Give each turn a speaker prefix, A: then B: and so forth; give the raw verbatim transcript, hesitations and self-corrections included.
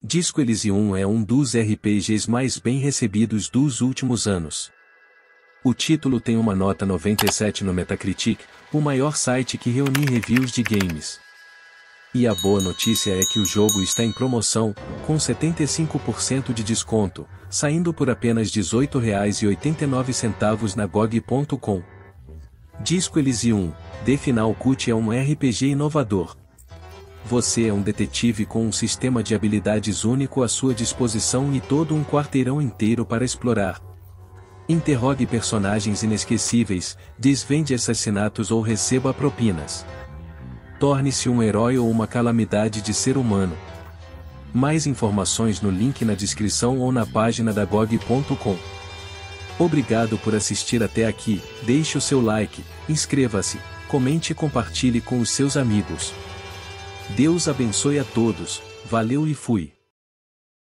A: Disco Elysium é um dos R P Gs mais bem recebidos dos últimos anos. O título tem uma nota noventa e sete no Metacritic, o maior site que reúne reviews de games. E a boa notícia é que o jogo está em promoção, com setenta e cinco por cento de desconto, saindo por apenas dezoito reais e oitenta e nove centavos na G O G ponto com. Disco Elysium, The Final Cut é um R P G inovador. Você é um detetive com um sistema de habilidades único à sua disposição e todo um quarteirão inteiro para explorar. Interrogue personagens inesquecíveis, desvende assassinatos ou receba propinas. Torne-se um herói ou uma calamidade de ser humano. Mais informações no link na descrição ou na página da G O G ponto com. Obrigado por assistir até aqui, deixe o seu like, inscreva-se, comente e compartilhe com os seus amigos. Deus abençoe a todos, valeu e fui.